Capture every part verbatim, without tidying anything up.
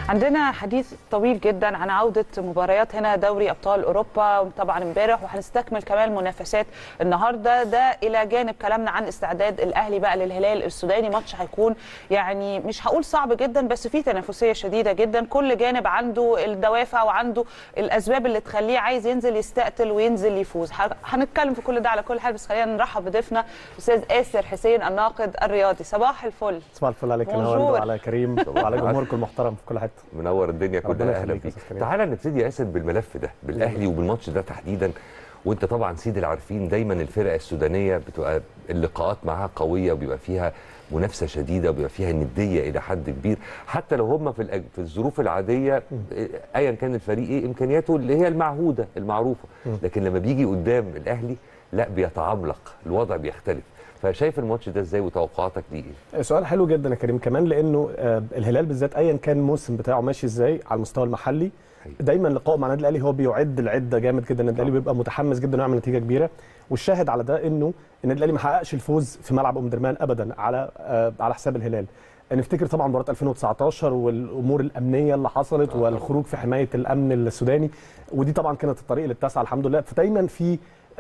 عندنا حديث طويل جدا عن عودة مباريات هنا دوري أبطال أوروبا طبعا امبارح، وهنستكمل كمان منافسات النهارده ده إلى جانب كلامنا عن استعداد الأهلي بقى للهلال السوداني. ماتش هيكون يعني مش هقول صعب جدا بس فيه تنافسية شديدة جدا، كل جانب عنده الدوافع وعنده الأسباب اللي تخليه عايز ينزل يستقتل وينزل يفوز. هنتكلم في كل ده على كل حال، بس خلينا نرحب بضيفنا أستاذ آسر حسين الناقد الرياضي. صباح الفل. صباح الفل عليك يا نهاوند وعلى كريم وعلى جمهوركم المحترم في كل حته. منور الدنيا كلها، اهلا بيك. تعالى نبتدي يا اسد بالملف ده، بالاهلي وبالماتش ده تحديدا. وانت طبعا سيد العارفين دايما الفرق السودانيه بتبقى اللقاءات معاها قويه وبيبقى فيها منافسه شديده وبيبقى فيها نديه الى حد كبير، حتى لو هم في في الظروف العاديه ايا كان الفريق ايه امكانياته اللي هي المعهوده المعروفه، لكن لما بيجي قدام الاهلي لا بيتعملق، الوضع بيختلف. فشايف الماتش ده ازاي وتوقعاتك ليه ايه؟ سؤال حلو جدا يا كريم، كمان لانه الهلال بالذات ايا كان الموسم بتاعه ماشي ازاي على المستوى المحلي دايما لقائه مع النادي الاهلي هو بيعد العده جامد جدا. النادي الاهلي بيبقى متحمس جدا ويعمل نتيجه كبيره، والشاهد على ده انه النادي الاهلي ما حققش الفوز في ملعب ام درمان ابدا على على حساب الهلال. نفتكر طبعا مباراه ألفين وتسعتاشر والامور الامنيه اللي حصلت والخروج في حمايه الامن السوداني، ودي طبعا كانت الطريق للتاسعه الحمد لله. فدايما في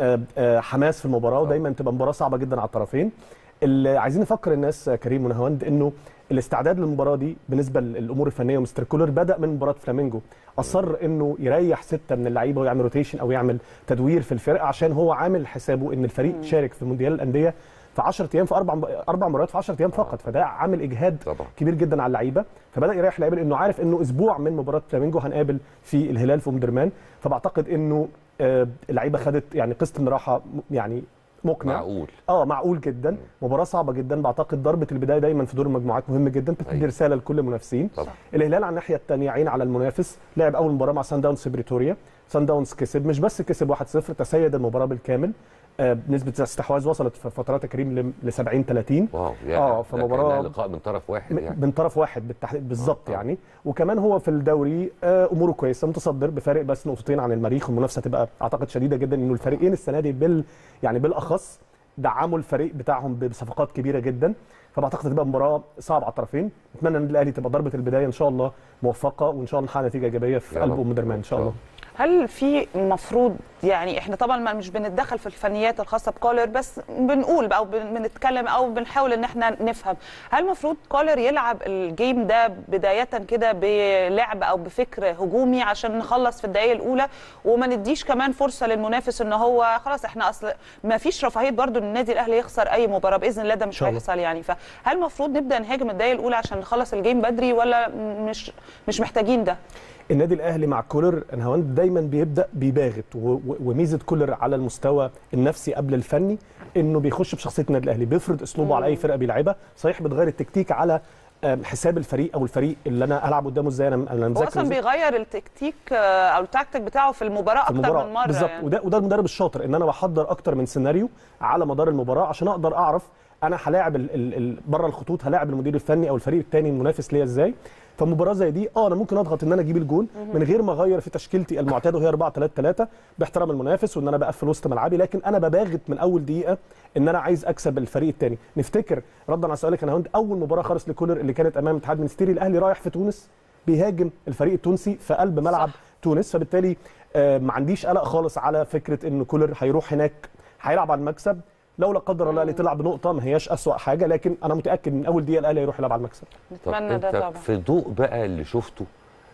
حماس في المباراه ودايما تبقى مباراه صعبه جدا على الطرفين. اللي عايزين نفكر الناس كريم ونهاوند انه الاستعداد للمباراه دي بالنسبه للامور الفنيه ومستر كولر بدا من مباراه فلامينجو، اصر انه يريح سته من اللعيبه ويعمل روتيشن او يعمل تدوير في الفرقه عشان هو عامل حسابه ان الفريق شارك في مونديال الانديه في عشرة ايام في اربع اربع مباريات في عشرة ايام فقط، فده عامل اجهاد طبعا كبير جدا على اللعيبه. فبدا يريح اللعيبه لانه عارف انه اسبوع من مباراه فلامينجو هنقابل في الهلال في ام درمان. فبعتقد انه اللعيبه خدت يعني قسط من راحه يعني مقنع معقول اه معقول جدا. مم. مباراه صعبه جدا، بعتقد ضربه البدايه دايما في دور المجموعات مهم جدا، بتدي رساله لكل المنافسين. الهلال على الناحيه الثانيه عين على المنافس، لعب اول مباراه مع سان داونز في بريتوريا، سان داونز كسب، مش بس كسب واحد صفر، تسيد المباراه بالكامل. آه نسبه استحواذ وصلت في فترات كريم ل سبعين ثلاثين. واو يعني اه فمباراه لقاء من طرف واحد يعني من طرف واحد بالتحديد بالظبط. آه يعني وكمان هو في الدوري آه اموره كويسه، متصدر بفارق بس نقطتين عن المريخ، والمنافسه تبقى اعتقد شديده جدا. انه الفريقين السنه دي بال يعني بالاخص دعموا الفريق بتاعهم بصفقات كبيره جدا، فبعتقد تبقى مباراه صعبه على الطرفين. اتمنى ان الاهلي تبقى ضربه البدايه ان شاء الله موفقه، وان شاء الله نحقق نتيجه ايجابيه في قلب ام درمان ان شاء الله. هل في مفروض يعني احنا طبعا مش بنتدخل في الفنيات الخاصه بكولر، بس بنقول او بنتكلم او بنحاول ان احنا نفهم، هل المفروض كولر يلعب الجيم ده بدايه كده بلعب او بفكر هجومي عشان نخلص في الدقائق الاولى وما نديش كمان فرصه للمنافس ان هو خلاص احنا اصل ما فيش رفاهيه برضو ان النادي الاهلي يخسر اي مباراه باذن الله، ده مش هيحصل يعني. فهل المفروض نبدا نهاجم الدقائق الاولى عشان نخلص الجيم بدري ولا مش مش محتاجين ده؟ النادي الاهلي مع كولر نهاوند دايما بيبدا بيباغت، وميزه كولر على المستوى النفسي قبل الفني انه بيخش بشخصيه النادي الاهلي، بيفرض اسلوبه مم. على اي فرقه بيلعبها. صحيح بتغير التكتيك على حساب الفريق او الفريق اللي انا هلعب قدامه ازاي. انا انا مذاكر هو اصلا بيغير التكتيك او التكتيك بتاعه في المباراه اكتر المباراة. من مره بالظبط يعني. وده وده المدرب الشاطر، ان انا بحضر اكتر من سيناريو على مدار المباراه عشان اقدر اعرف انا هلاعب بره الخطوط، هلاعب المدير الفني او الفريق الثاني المنافس ليا ازاي. فمباراه زي دي اه انا ممكن اضغط ان انا اجيب الجول من غير ما اغير في تشكيلتي المعتاده وهي أربعة ثلاثة ثلاثة باحترام المنافس وان انا بقفل وسط ملعبي، لكن انا بباغت من اول دقيقه ان انا عايز اكسب الفريق الثاني. نفتكر ردا على سؤالك انا اول مباراه خالص لكولر اللي كانت امام اتحاد منستيري، الاهلي رايح في تونس بيهاجم الفريق التونسي في قلب ملعب صح. تونس، فبالتالي آه ما عنديش قلق خالص على فكره ان كولر هيروح هناك هيلعب على المكسب. لو لا قدر الله الاهلي طلع بنقطه ما هياش اسوأ حاجه، لكن انا متاكد من اول دقيقه الاهلي هيروح يلعب على المكسب. نتمنى ده طبعا. في ضوء بقى اللي شفته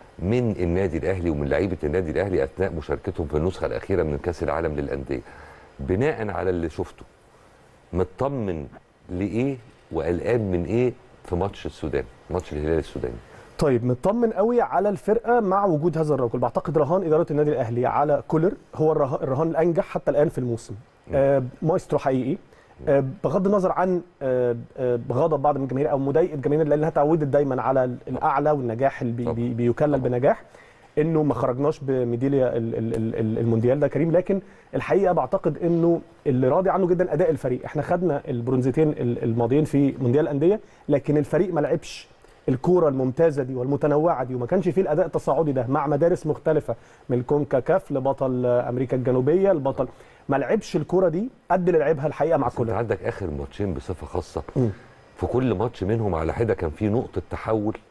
من النادي الاهلي ومن لعيبه النادي الاهلي اثناء مشاركتهم في النسخه الاخيره من كاس العالم للانديه، بناء على اللي شفته مطمن لايه وقلقان من ايه في ماتش السودان، ماتش الهلال السوداني؟ طيب مطمن قوي على الفرقه مع وجود هذا الرجل. بعتقد رهان اداره النادي الاهلي على كولر هو الرهان الانجح حتى الان في الموسم. آه مايسترو حقيقي، آه بغض النظر عن آه آه غضب بعض من الجماهير او مضايقه الجماهير لانها اتعودت دايما على الاعلى والنجاح اللي بي بي بيكلل بنجاح، انه ما خرجناش بميداليه المونديال ده كريم. لكن الحقيقه بعتقد انه اللي راضي عنه جدا اداء الفريق. احنا خدنا البرونزتين الماضيين في مونديال الانديه، لكن الفريق ما لعبش الكوره الممتازه دي والمتنوعه دي، وما كانش فيه الاداء التصاعدي ده مع مدارس مختلفه من الكونكاكاف لبطل امريكا الجنوبيه البطل، ما لعبش الكوره دي قد اللي لعبها الحقيقه مع كولر. انت عندك اخر ماتشين بصفه خاصه م. في كل ماتش منهم على حده كان فيه نقطه تحول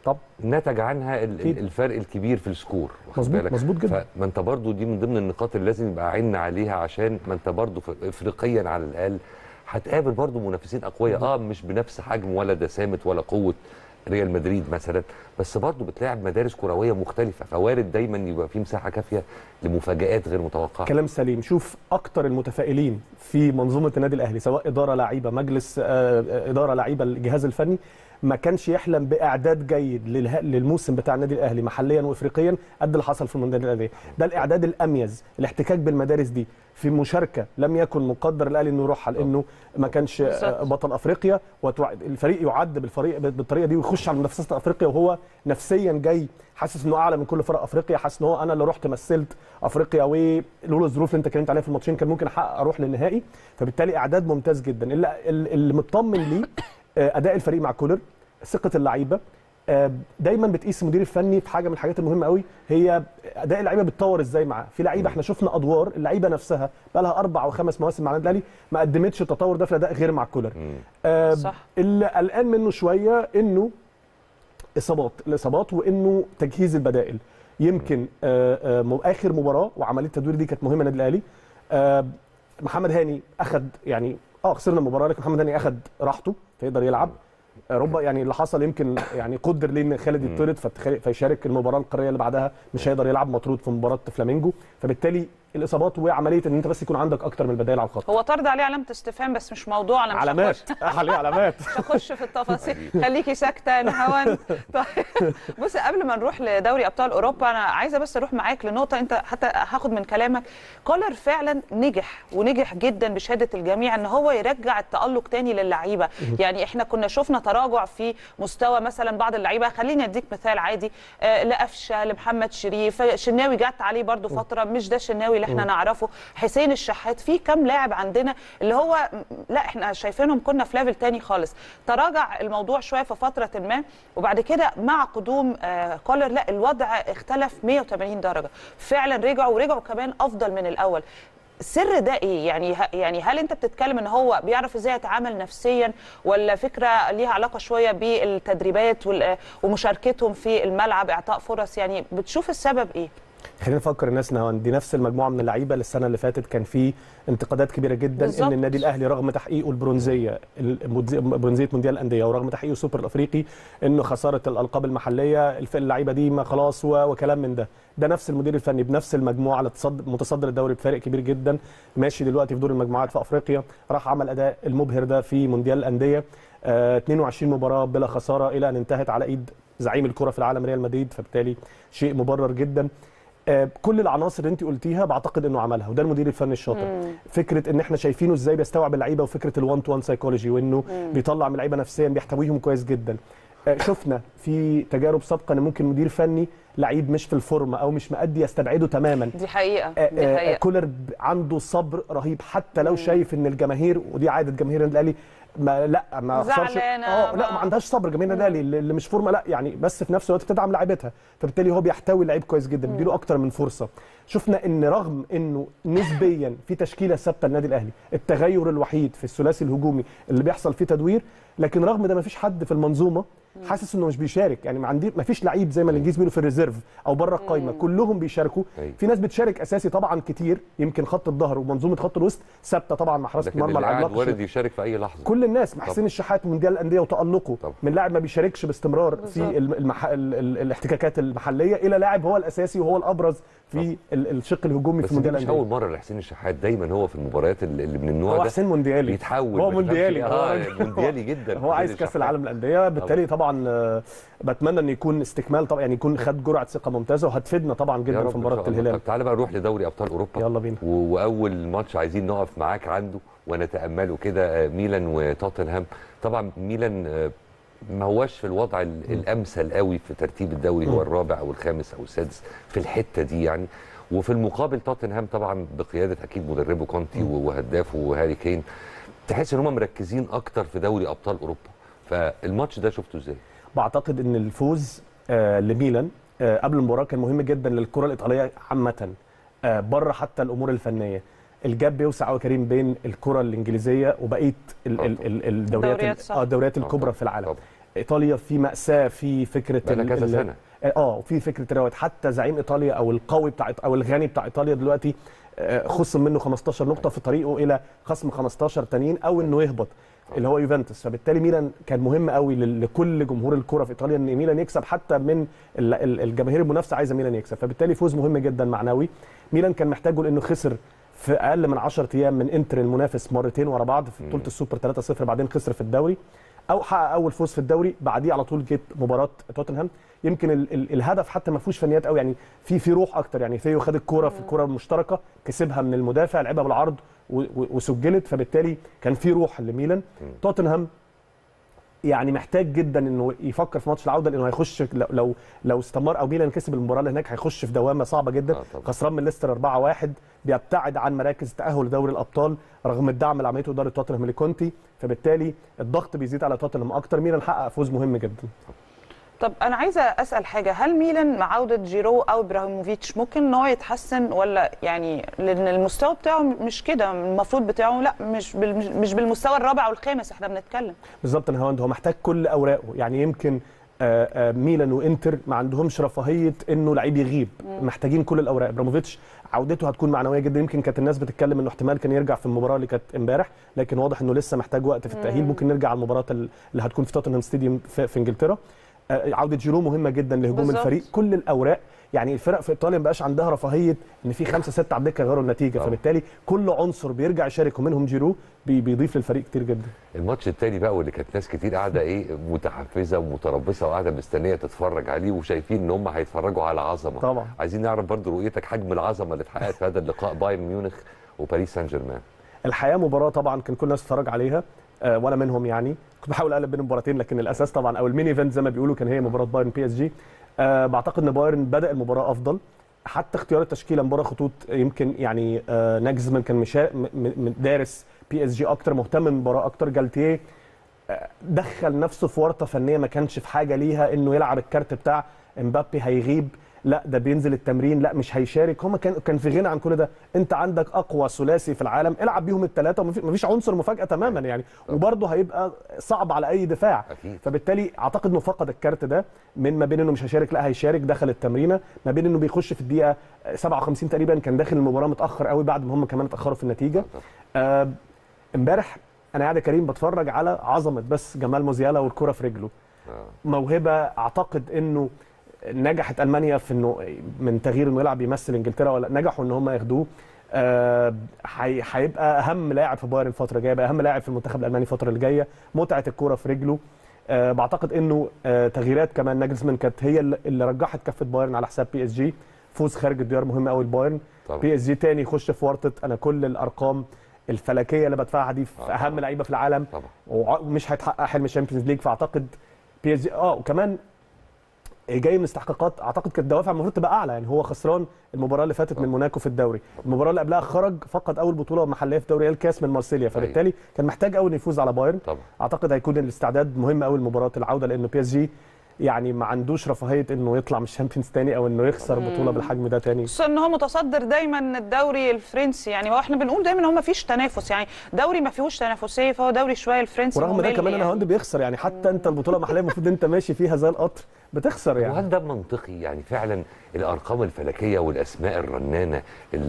طب نتج عنها الفرق الكبير في السكور. مظبوط مظبوط جدا. فما انت برضو دي من ضمن النقاط اللي لازم يبقى عيننا عليها، عشان ما انت برضو افريقيا على الاقل هتقابل برضو منافسين اقوياء، اه مش بنفس حجم ولا دسامه ولا قوه ريال مدريد مثلا، بس برضو بتلاعب مدارس كرويه مختلفه، فوارد دايما يبقى في مساحه كافيه لمفاجآت غير متوقعه. كلام سليم. شوف اكتر المتفائلين في منظومه النادي الاهلي سواء اداره لعيبه مجلس آه اداره لعيبه الجهاز الفني، ما كانش يحلم باعداد جيد للموسم بتاع النادي الاهلي محليا وافريقيا قد اللي حصل في المونديال الاهلي. ده الاعداد الاميز، الاحتكاك بالمدارس دي في مشاركه لم يكن مقدر الاهلي انه يروحها، لانه ما كانش بطل افريقيا، والفريق يعد بالفريق بالطريقه دي ويخش على منافسات افريقيا وهو نفسيا جاي حاسس انه اعلى من كل فرق افريقيا، حاسس ان هو انا اللي رحت مثلت افريقيا، ولولا الظروف اللي انت اتكلمت عليها في الماتشين كان ممكن احقق اروح للنهائي. فبالتالي اعداد ممتاز جدا. اللي, اللي مطمن ليه اداء الفريق مع كولر، ثقه اللعيبه. دايما بتقيس المدير الفني في حاجه من الحاجات المهمه قوي، هي اداء اللعيبه بيتطور ازاي معاه. في لعيبه احنا شفنا ادوار اللعيبه نفسها بقى لها اربع او خمس مواسم مع النادي الاهلي ما قدمتش التطور ده في الاداء غير مع كولر. صح. اللي قلقان منه شويه انه اصابات الاصابات وانه تجهيز البدائل. يمكن آآ آآ اخر مباراه وعمليه التدوير دي كانت مهمه النادي الاهلي. محمد هاني اخذ يعني اه خسرنا المباراه، لكن محمد هاني اخذ راحته فيقدر يلعب. ربما يعني اللي حصل يمكن يعني قدر ليه ان خالد يطرد فيشارك المباراه القاريه اللي بعدها مش هيقدر يلعب، مطرود في مباراه فلامينجو. فبالتالي الاصابات وعمليه ان انت بس يكون عندك اكتر من البدائل على الخط. هو طرد عليه علامه استفهام بس مش موضوع، انا مش علامات عليه علامات مش هخش في التفاصيل، خليكي ساكته نهاوند. طيب بص، قبل ما نروح لدوري ابطال اوروبا انا عايزه بس اروح معاك لنقطه انت حتى هاخد من كلامك. كولر فعلا نجح ونجح جدا بشهاده الجميع ان هو يرجع التالق تاني للعيبه. يعني احنا كنا شفنا تراجع في مستوى مثلا بعض اللعيبه، خليني اديك مثال عادي، آه لقفشه، لمحمد شريف، شناوي جت عليه برده فتره مش ده الشناوي اللي احنا نعرفه، حسين الشحات، في كام لاعب عندنا اللي هو لا احنا شايفينهم كنا في ليفل تاني خالص. تراجع الموضوع شويه في فتره ما، وبعد كده مع قدوم آه كولر لا الوضع اختلف مية وتمانين درجه، فعلا رجعوا ورجعوا كمان افضل من الاول. السر ده ايه؟ يعني يعني هل انت بتتكلم ان هو بيعرف ازاي يتعامل نفسيا، ولا فكره ليها علاقه شويه بالتدريبات ومشاركتهم في الملعب، اعطاء فرص؟ يعني بتشوف السبب ايه؟ خلينا نفكر الناس ان دي نفس المجموعه من اللعيبه اللي السنه اللي فاتت كان في انتقادات كبيره جدا بالزبط. ان النادي الاهلي رغم تحقيقه البرونزيه برونزيه مونديال الانديه ورغم تحقيقه السوبر الافريقي انه خساره الالقاب المحليه، اللعيبه دي ما خلاص وكلام من ده. ده نفس المدير الفني بنفس المجموعه اللي متصدر الدوري بفارق كبير جدا، ماشي دلوقتي في دور المجموعات في افريقيا، راح عمل اداء المبهر ده في مونديال الانديه، آه اتنين وعشرين مباراه بلا خساره الى ان انتهت على ايد زعيم الكره في العالم ريال مدريد. فبالتالي شيء مبرر جدا. كل العناصر اللي انت قلتيها بعتقد انه عملها، وده المدير الفني الشاطر. مم. فكره ان احنا شايفينه ازاي بيستوعب اللعيبه، وفكره الوان تو وان سايكولوجي، وانه مم. بيطلع من اللعيبه نفسيا، بيحتويهم كويس جدا. شفنا في تجارب سابقه ان ممكن مدير فني لعيب مش في الفورمه او مش مأدي يستبعده تماما. دي حقيقه دي حقيقه. كولر عنده صبر رهيب حتى لو مم. شايف ان الجماهير، ودي عاده جماهير النادي الاهلي، ما لا ما خسرش اه لا ما عندهاش صبر جماهير النادي الاهلي اللي مش فورمه، لا يعني بس في نفس الوقت بتدعم لعيبتها. فبالتالي هو بيحتوي اللعيب كويس جدا، بيديله اكتر من فرصه. شفنا ان رغم انه نسبيا في تشكيله ثابته النادي الاهلي، التغير الوحيد في الثلاثي الهجومي اللي بيحصل فيه تدوير، لكن رغم ده ما فيش حد في المنظومه حاسس انه مش بيشارك. يعني ما عندي ما فيش لعيب زي ما الانجليز بيقولوا في الريزيرف او بره القايمه، كلهم بيشاركوا. في ناس بتشارك اساسي طبعا كتير، يمكن خط الظهر ومنظومه خط الوسط ثابته طبعا مع حراسه المرمى العملاق، وارد يشارك في اي لحظه. كل الناس، حسين الشحات مونديال الانديه وتالقه طبعا. من لاعب ما بيشاركش باستمرار في المح... ال... ال... الاحتكاكات المحليه الى لاعب هو الاساسي وهو الابرز في ال... الشق الهجومي في مونديال الانديه. مش اول مره لحسين الشحات، دايما هو في المباريات اللي من النوع ده. هو حسين مونديالي بيتحول، هو مونديالي اه مونديالي جدا. هو عايز كاس العالم للانديه، بالتالي طبعا بتمنى ان يكون استكمال طبعا، يعني يكون خد جرعه ثقه ممتازه وهتفيدنا طبعا جدا في مباراه الهلال. طب تعالى بقى نروح لدوري ابطال اوروبا. يلا بينا. واول ماتش عايزين نقف معاك عنده ونتامله كده، ميلان وتوتنهام. طبعا ميلان ما هواش في الوضع الامثل قوي في ترتيب الدوري، هو الرابع او الخامس او السادس في الحته دي يعني. وفي المقابل توتنهام طبعا بقياده اكيد مدربه كونتي وهدافه هاري كين، تحس ان هم مركزين اكتر في دوري ابطال اوروبا. فالماتش ده شفته ازاي؟ بعتقد ان الفوز آه لميلان آه قبل المباراه كان مهم جدا للكره الايطاليه عامه، آه بره حتى الامور الفنيه. الجاب بيوسع قوي كريم بين الكره الانجليزيه وبقيه ال ال ال الدوريات اه الدوريات الكبرى في العالم. ايطاليا في ماساه في فكره بقى كذا سنه اه في فكره الروايات. حتى زعيم ايطاليا او القوي بتاع او الغني بتاع ايطاليا دلوقتي خصم منه خمستاشر نقطه في طريقه الى خصم خمستاشر تانيين او انه يهبط اللي هو يوفنتوس. فبالتالي ميلان كان مهم قوي لكل جمهور الكره في ايطاليا ان ميلان يكسب، حتى من الجماهير المنافسه عايزه ميلان يكسب. فبالتالي فوز مهم جدا معنوي. ميلان كان محتاجه لانه خسر في اقل من عشرة ايام من انتر المنافس مرتين ورا بعض في بطوله السوبر ثلاثة صفر، بعدين خسر في الدوري او حقق اول فوز في الدوري، بعديه على طول جت مباراه توتنهام. يمكن ال ال الهدف حتى ما فيهوش فنيات قوي، يعني في في روح اكتر. يعني ثيو خد الكوره في الكوره المشتركه كسبها من المدافع، لعبها بالعرض وسجلت، فبالتالي كان في روح لميلان. توتنهام يعني محتاج جدا انه يفكر في ماتش العوده، لانه هيخش لو لو استمر او ميلان كسب المباراه اللي هناك هيخش في دوامه صعبه جدا. آه خسران من ليستر أربعة واحد، بيبتعد عن مراكز تاهل لدوري الابطال رغم الدعم اللي عملته اداره توتنهام لكونتي، فبالتالي الضغط بيزيد على توتنهام اكتر. ميلان حقق فوز مهم جدا. طب انا عايزه اسال حاجه، هل ميلان مع عوده جيرو او ابراهيموفيتش ممكن ان هو يتحسن، ولا يعني لان المستوى بتاعه مش كده، المفروض بتاعه لا مش مش بالمستوى الرابع والخامس احنا بنتكلم بالظبط. انا هو محتاج كل اوراقه. يعني يمكن آآ آآ ميلان وانتر ما عندهمش رفاهيه انه لعيب يغيب، مم. محتاجين كل الاوراق. ابراهيموفيتش عودته هتكون معنويه جدا. يمكن كانت الناس بتتكلم انه احتمال كان يرجع في المباراه اللي كانت امبارح، لكن واضح انه لسه محتاج وقت في التاهيل. مم. ممكن نرجع على المباراه اللي هتكون في توتنهام ستاديوم في, في انجلترا. عوده جيرو مهمه جدا لهجوم بالزبط. الفريق كل الاوراق. يعني الفرق في ايطاليا ما بقاش عندها رفاهيه ان في خمسه سته على الدكه يغيروا النتيجه، أوه. فبالتالي كل عنصر بيرجع يشارك ومنهم جيرو بي بيضيف للفريق كتير جدا. الماتش الثاني بقى واللي كانت ناس كتير قاعده ايه متحفزه ومتربصه وقاعده مستنيه تتفرج عليه وشايفين ان هم هيتفرجوا على عظمه. طبعا عايزين نعرف برضو رؤيتك حجم العظمه اللي اتحققت في هذا اللقاء بايرن ميونخ وباريس سان جيرمان. الحقيقه مباراه طبعا كان كل الناس تتفرج عليها أه وانا منهم. يعني كنت بحاول اقلب بين المباراتين، لكن الاساس طبعا او المين ايفنت زي ما بيقولوا كان هي مباراه بايرن بي اس جي. أه بعتقد ان بايرن بدا المباراه افضل، حتى اختيار التشكيله مباراه خطوط يمكن يعني أه ناجزمان كان مشا... دارس بي اس جي اكتر، مهتم بالمباراه اكتر. جالتيه أه دخل نفسه في ورطه فنيه ما كانش في حاجه ليها، انه يلعب الكارت بتاع امبابي هيغيب، لا ده بينزل التمرين، لا مش هيشارك. هم كان كان في غنى عن كل ده. انت عندك اقوى ثلاثي في العالم، العب بيهم الثلاثه ومفيش عنصر مفاجاه تماما يعني، وبرضه هيبقى صعب على اي دفاع. أكيد. فبالتالي اعتقد انه فقد الكارت ده، من ما بين انه مش هيشارك لا هيشارك، دخل التمرينه، ما بين انه بيخش في الدقيقه سبعة وخمسين تقريبا كان داخل المباراه متاخر قوي بعد ما هم كمان اتاخروا في النتيجه. امبارح آه انا قاعد يا كريم بتفرج على عظمه بس جمال موزيالا والكره في رجله. آه. موهبه اعتقد انه نجحت المانيا في انه من تغيير انه يلعب يمثل انجلترا، ولا نجحوا ان هم ياخدوه. هيبقى آه اهم لاعب في بايرن الفتره الجايه، بقى اهم لاعب في المنتخب الالماني الفتره اللي جايه. متعه الكوره في رجله. آه بعتقد انه آه تغييرات كمان ناجلزمان كانت هي اللي رجحت كفه بايرن على حساب بي اس جي. فوز خارج الديار مهم قوي لبايرن. بي اس جي تاني يخش في ورطه انا كل الارقام الفلكيه اللي بدفعها دي في اهم لعيبه في العالم طبعا. ومش هيتحقق حلم الشامبيونز ليج. فاعتقد بي اس جي اه وكمان جاي من استحقاقات اعتقد كانت الدوافع المفروض تبقى اعلى. يعني هو خسران المباراه اللي فاتت من موناكو في الدوري، المباراه اللي قبلها خرج فقد اول بطوله محليه في دوري الكاس من مارسيليا، فبالتالي كان محتاج قوي انه يفوز على بايرن. اعتقد هيكون الاستعداد مهم قوي لمباراه العوده، لانه بي اس جي يعني ما عندوش رفاهيه انه يطلع من الشامبيونز تاني او انه يخسر بطوله بالحجم ده تاني، خصوصا ان هو متصدر دايما الدوري الفرنسي. يعني هو احنا بنقول دايما هو ما فيش تنافس، يعني دوري ما فيهوش تنافسيه، فهو دوري شويه الفرنسي ورغم ده كمان يعني. انا هوند بيخسر يعني، حتى انت البطوله المحليه المفروض انت ماشي فيها زي القطر بتخسر يعني. وهل ده منطقي؟ يعني فعلا الارقام الفلكيه والاسماء الرنانه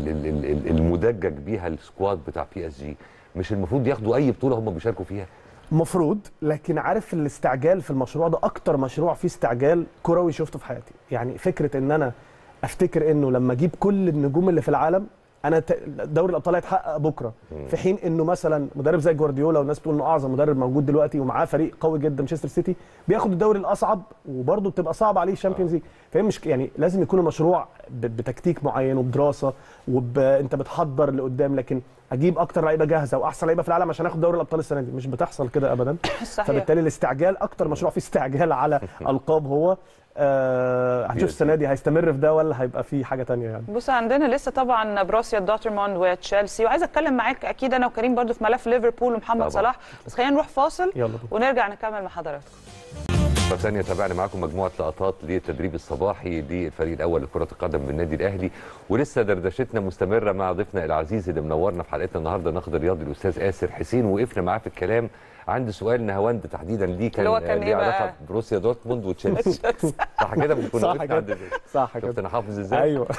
المدجج بيها السكواد بتاع بي اس جي مش المفروض ياخدوا اي بطوله هم بيشاركوا فيها؟ مفروض، لكن عارف الاستعجال في المشروع ده اكتر مشروع فيه استعجال كروي شفته في حياتي. يعني فكره ان انا افتكر انه لما اجيب كل النجوم اللي في العالم انا دوري الابطال هيتحقق بكره، في حين انه مثلا مدرب زي جوارديولا والناس بتقول انه اعظم مدرب موجود دلوقتي ومعاه فريق قوي جدا مانشستر سيتي بياخد الدوري الاصعب وبرضه بتبقى صعب عليه الشامبيونز ليج. فهي مش يعني لازم يكون المشروع بتكتيك معين وبدراسه وانت بتحضر لقدام، لكن اجيب اكتر لعيبه جاهزه واحسن لعيبه في العالم عشان اخد دوري الابطال السنه دي مش بتحصل كده ابدا. صحيح. فبالتالي الاستعجال اكتر مشروع فيه استعجال على القاب هو آه هنشوف السنه دي هيستمر في ده ولا هيبقى في حاجه ثانيه يعني. بص عندنا لسه طبعا بروسيا دورتموند وتشيلسي، وعايزه اتكلم معاك اكيد انا وكريم برضو في ملف ليفربول ومحمد طبعا. صلاح، بس خلينا نروح فاصل ونرجع نكمل مع حضراتكم. مرة ثانية تابعنا معاكم مجموعة لقطات للتدريب الصباحي للفريق الأول لكرة القدم بالنادي الأهلي، ولسه دردشتنا مستمرة مع ضيفنا العزيز اللي منورنا في حلقتنا النهارده الناقد الرياضي الأستاذ آسر حسين، وقفنا معاه في الكلام عندي سؤال نهاوند تحديدا ليه كان كان ليه علاقه بروسيا دورتموند وتشيلسي. صح كده بنكون صح كده صح كده شفت انا حافظ ازاي. ايوه.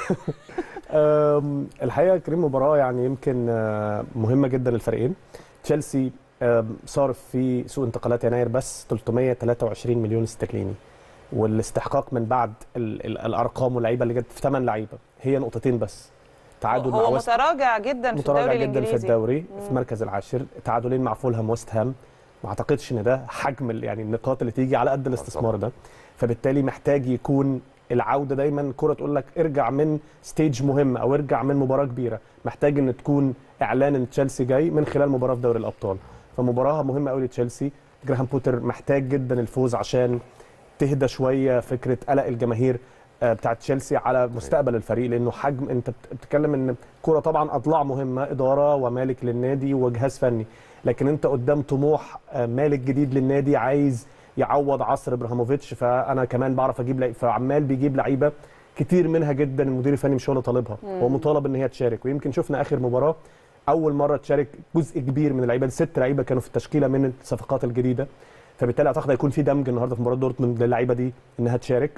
الحقيقه كريم مباراه يعني يمكن مهمه جدا للفريقين. تشيلسي صارف في سوق انتقالات يناير بس ثلاثمائة وثلاثة وعشرين مليون استرليني، والاستحقاق من بعد ال ال الارقام واللعيبه اللي جت في ثمان لعيبه هي نقطتين بس. تعادل هو مع متراجع جدا في الدوري الانجليزي، متراجع جدا في الدوري مم. في المركز العاشر، تعادلين مع فولهام ويست هام. ما اعتقدش ان ده حجم يعني النقاط اللي تيجي على قد الاستثمار ده، فبالتالي محتاج يكون العوده دايما كره تقول لك ارجع من ستيج مهم او ارجع من مباراه كبيره، محتاج ان تكون اعلان ان تشيلسي جاي من خلال مباراه في دوري الابطال. فمباراه مهمه قوي لتشيلسي. جراهام بوتر محتاج جدا الفوز عشان تهدى شويه فكره قلق الجماهير بتاعه تشيلسي على مستقبل الفريق، لانه حجم انت بتتكلم ان كوره طبعا اضلاع مهمه، اداره ومالك للنادي وجهاز فني، لكن انت قدام طموح مالك جديد للنادي عايز يعوض عصر ابراهيموفيتش. فانا كمان بعرف اجيب لعيبه، فعمال بيجيب لعيبه كتير منها جدا المدير الفني مش هو اللي طالبها، هو مطالب ان هي تشارك. ويمكن شفنا اخر مباراه اول مره تشارك جزء كبير من اللعيبه، ست لعيبه كانوا في التشكيله من الصفقات الجديده، فبالتالي اعتقد هيكون في دمج النهارده في مباراه دورتموند للعيبه دي انها تشارك.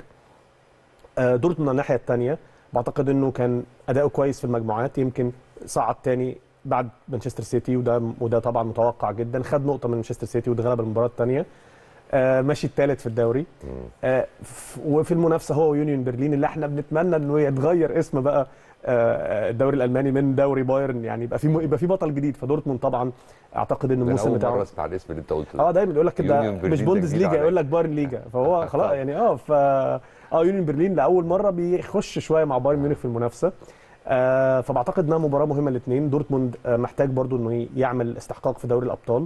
دورتموند على الناحيه الثانيه بعتقد انه كان اداؤه كويس في المجموعات، يمكن صعد ثاني بعد مانشستر سيتي، وده وده طبعا متوقع جدا، خد نقطه من مانشستر سيتي واتغلب المباراه الثانيه، آه ماشي الثالث في الدوري. آه وفي المنافسه هو ويونيون برلين اللي احنا بنتمنى انه يتغير اسم بقى آه الدوري الالماني من دوري بايرن، يعني يبقى في يبقى في بطل جديد. فدورتموند طبعا اعتقد ان الموسم بتاعه اول مره اسمع الاسم اللي انت قلته ده. اه دايما يقول لك كده مش بوندس ليجا، يقول لك بايرن ليجا، فهو خلاص يعني اه ف اه يونيون برلين لاول مره بيخش شويه مع بايرن ميونخ في المنافسه. آه فبعتقد انها مباراه مهمه الاثنين. دورتموند آه محتاج برضو انه يعمل استحقاق في دوري الابطال.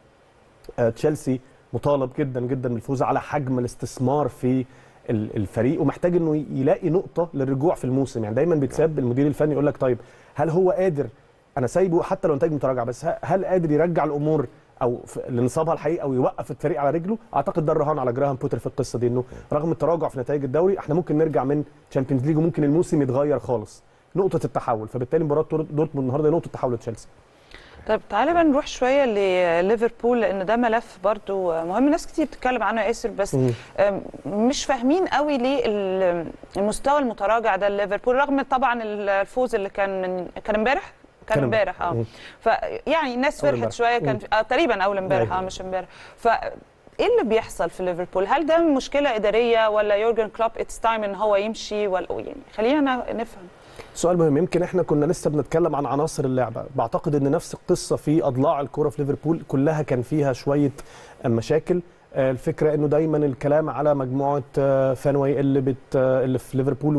آه تشيلسي مطالب جدا جدا بالفوز على حجم الاستثمار في الفريق، ومحتاج انه يلاقي نقطه للرجوع في الموسم. يعني دايما بيتساب المدير الفني يقول لك طيب هل هو قادر، انا سايبه حتى لو نتائج متراجعه، بس هل قادر يرجع الامور او لنصابها الحقيقي او يوقف الفريق على رجله؟ اعتقد ده الرهان على جراهام بوتر في القصه دي، انه رغم التراجع في نتائج الدوري احنا ممكن نرجع من تشامبيونز ليج وممكن الموسم يتغير خالص، نقطه التحول. فبالتالي مباراه دورتموند النهارده نقطه تحول لتشيلسي. طيب تعالى بقى نروح شويه لليفربول، لان ده ملف برضو مهم، ناس كتير بتتكلم عنه يا ياسر، بس مش فاهمين قوي ليه المستوى المتراجع ده لليفربول، رغم طبعا الفوز اللي كان من كان امبارح كان امبارح اه فيعني الناس فرحت شويه، كان آه تقريبا اول امبارح اه مش امبارح. ف ايه اللي بيحصل في ليفربول؟ هل ده مشكله اداريه ولا يورجن كلوب اتس تايم ان هو يمشي، ولا يعني خلينا نفهم. سؤال مهم. يمكن احنا كنا لسه بنتكلم عن عناصر اللعبه، بعتقد ان نفس القصه في اضلاع الكره في ليفربول كلها كان فيها شويه مشاكل. الفكره انه دايما الكلام على مجموعه فانوي اللي بت اللي في ليفربول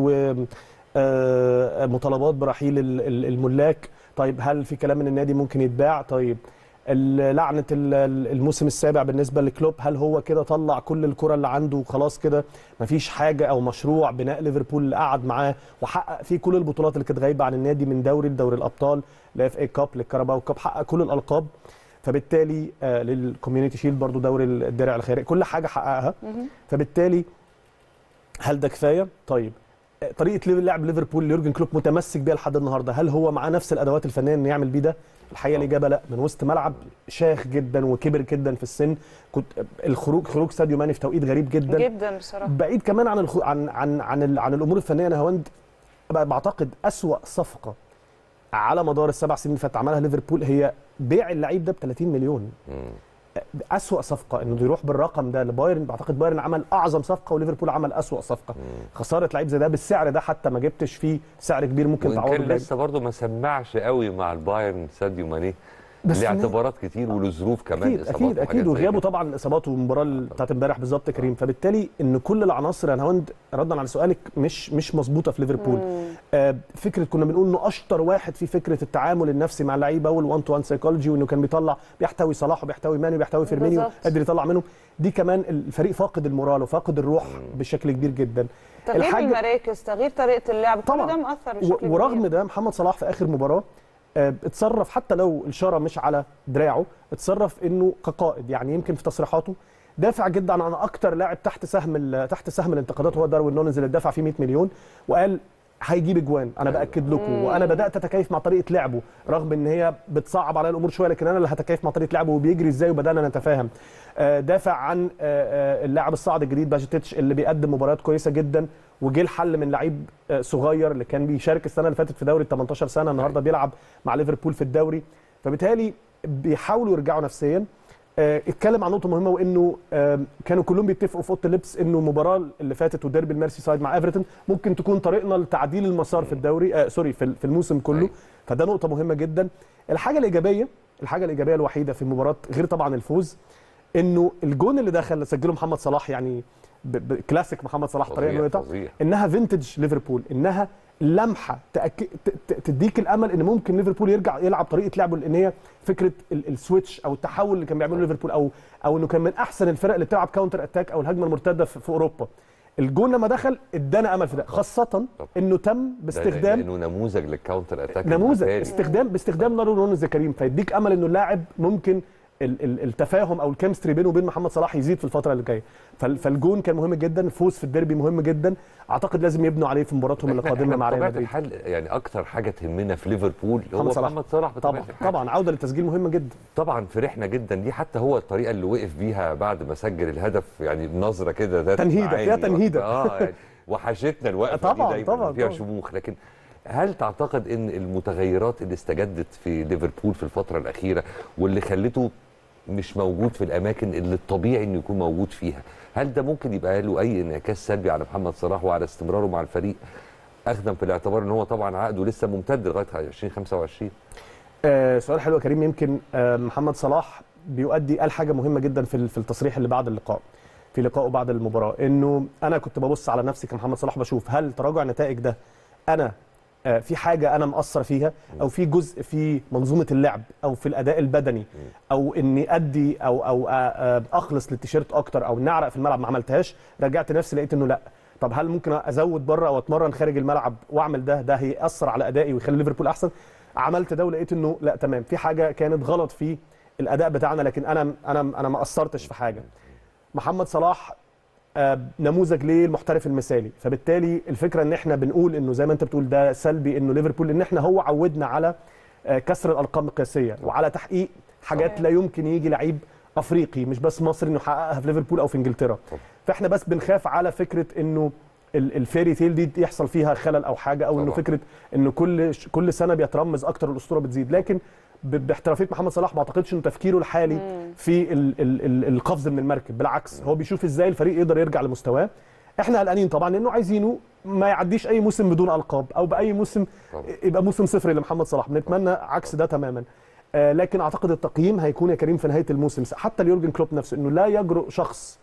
ومطالبات برحيل الملاك. طيب هل في كلام ان النادي ممكن يتباع؟ طيب لعنه الموسم السابع بالنسبه لكلوب، هل هو كده طلع كل الكره اللي عنده وخلاص كده مفيش حاجه، او مشروع بناء ليفربول اللي قعد معاه وحقق فيه كل البطولات اللي كانت غايبه عن النادي، من دوري لدوري الابطال لاف اي كاب للكاراباو كاب، حقق كل الالقاب. فبالتالي آه للكوميونتي شيلد برضو دوري الدرع الخيري، كل حاجه حققها. فبالتالي هل ده كفايه؟ طيب طريقه لعب ليفربول يورجن كلوب متمسك بيها لحد النهارده، هل هو معاه نفس الادوات الفنيه انه يعمل بيه ده؟ الحقيقه الاجابه لا. من وسط ملعب شاخ جدا وكبر جدا في السن، كنت الخروج خروج ساديو ماني في توقيت غريب جدا جدا بصراحه، بعيد كمان عن الخ... عن عن عن, عن الامور الفنيه. انا هوند بعتقد اسوأ صفقه على مدار السبع سنين اللي فاتت عملها ليفربول هي بيع اللعيب ده ب ثلاثين مليون. أسوأ صفقه انه يروح بالرقم ده لبايرن. بعتقد بايرن عمل اعظم صفقه وليفربول عمل أسوأ صفقه. خساره لعيب زي ده بالسعر ده، حتى ما جبتش فيه سعر كبير ممكن تعوضه. وكان لسه برضه ما سمعش قوي مع البايرن ساديو ماني، ليه اعتبارات كتير ولظروف كمان، اكيد اكيد اكيد وغيابه طبعا الاصابات والمباراه بتاعت امبارح بالظبط كريم. فبالتالي ان كل العناصر انا هوند ردا على سؤالك مش مش مظبوطه في ليفربول. آه فكره كنا بنقول انه اشطر واحد في فكره التعامل النفسي مع اللعيبه والوان تو وان سايكولوجي، وانه كان بيطلع بيحتوي صلاح وبيحتوي ماني وبيحتوي فيرمينيو، قادر يطلع منهم. دي كمان الفريق فاقد المورال وفاقد الروح مم. بشكل كبير جدا. تغيير المراكز، تغيير طريقه اللعب، كل ده مؤثر بشكل كبير. ورغم ده محمد صلاح في اخر مباراه اتصرف، حتى لو الشاره مش على دراعه، اتصرف انه كقائد. يعني يمكن في تصريحاته دافع جدا عن اكتر لاعب تحت سهم تحت سهم الانتقادات هو داروين نونيز اللي دفع فيه مئة مليون، وقال هيجيب اجوان، انا باكد لكم. وانا بدات اتكيف مع طريقه لعبه رغم ان هي بتصعب على الامور شويه، لكن انا اللي هتكيف مع طريقه لعبه وبيجري ازاي، وبدانا نتفاهم. دافع عن اللاعب الصاعد الجديد باجيتيتش اللي بيقدم مباريات كويسه جدا، وجه الحل من لعيب صغير اللي كان بيشارك السنه اللي فاتت في دوري تمنتاشر سنه، النهارده بيلعب مع ليفربول في الدوري. فبالتالي بيحاولوا يرجعوا نفسيا. اتكلم عن نقطه مهمه، وانه كانوا كلهم بيتفقوا في اوضه اللبس انه المباراه اللي فاتت وديربي الميرسي سايد مع ايفرتون ممكن تكون طريقنا لتعديل المسار في الدوري آه سوري في في الموسم كله. فده نقطه مهمه جدا. الحاجه الايجابيه الحاجه الايجابيه الوحيده في المباراه غير طبعا الفوز، انه الجون اللي دخل اللي سجله محمد صلاح، يعني كلاسيك محمد صلاح طريقه انها فينتج ليفربول، انها لمحه تأك... تديك الامل ان ممكن ليفربول يرجع يلعب طريقه لعبه، لان هي فكره السويتش او التحول اللي كان بيعمله ليفربول، او او انه كان من احسن الفرق اللي بتلعب كاونتر اتاك او الهجمه المرتده في, في اوروبا. الجون لما دخل ادانا امل في ده، خاصه انه تم باستخدام انه نموذج للكاونتر اتاك، نموذج استخدام باستخدام نارو رونز كريم، فيديك امل انه اللاعب ممكن التفاهم او الكيمستري بينه وبين محمد صلاح يزيد في الفتره اللي جايه. فالجون كان مهم جدا، الفوز في الديربي مهم جدا، اعتقد لازم يبنوا عليه في مباراتهم اللي قادمه مع ريال مدريد. يعني اكتر حاجه تهمنا في ليفربول هو محمد صلاح, محمد صلاح طبعا طبعا عوده للتسجيل مهمه جدا. طبعا فرحنا جدا دي، حتى هو الطريقه اللي وقف بيها بعد ما سجل الهدف، يعني بنظره كده ده تنهيده فيها تنهيده اه يعني وحشتنا الوقفه طبعا دي دايما طبعا فيها طبعا. شموخ. لكن هل تعتقد ان المتغيرات اللي استجدت في ليفربول في الفتره الاخيره واللي خلته مش موجود في الاماكن اللي الطبيعي انه يكون موجود فيها، هل ده ممكن يبقى له اي انعكاس سلبي على محمد صلاح وعلى استمراره مع الفريق، اخذا في الاعتبار ان هو طبعا عقده لسه ممتد لغايه ألفين وخمسة وعشرين؟ آه سؤال حلو يا كريم. يمكن آه محمد صلاح بيؤدي قال حاجه مهمه جدا في في التصريح اللي بعد اللقاء، في لقائه بعد المباراه، انه انا كنت ببص على نفسي كمحمد صلاح بشوف هل تراجع النتائج ده انا في حاجه انا مقصر فيها، او في جزء في منظومه اللعب او في الاداء البدني، او اني ادي او او اخلص للتيشيرت اكتر او نعرق في الملعب ما عملتهاش. رجعت نفسي لقيت انه لا، طب هل ممكن ازود بره او اتمرن خارج الملعب واعمل ده ده هياثر على ادائي ويخلي ليفربول احسن؟ عملت ده ولقيت انه لا تمام، في حاجه كانت غلط في الاداء بتاعنا، لكن انا انا انا ما قصرتش في حاجه. محمد صلاح آه نموذج للمحترف المثالي، فبالتالي الفكره ان احنا بنقول انه زي ما انت بتقول ده سلبي انه ليفربول، ان احنا هو عودنا على آه كسر الارقام القياسيه وعلى تحقيق حاجات لا يمكن يجي لعيب افريقي مش بس مصري انه يحققها في ليفربول او في انجلترا. فاحنا بس بنخاف على فكره انه الفيري تيل دي يحصل فيها خلل او حاجه، او انه فكره انه كل كل سنه بيترمز اكتر الاسطوره بتزيد. لكن باحترافيه محمد صلاح ما اعتقدش انه تفكيره الحالي مم. في ال ال ال القفز من المركب، بالعكس هو بيشوف ازاي الفريق يقدر يرجع لمستواه. احنا قلقانين طبعا لانه عايزينه ما يعديش اي موسم بدون القاب، او باي موسم طبعا يبقى موسم صفري لمحمد صلاح، بنتمنى عكس ده تماما. آه لكن اعتقد التقييم هيكون يا كريم في نهايه الموسم، حتى اليورجن كلوب نفسه انه لا يجرؤ شخص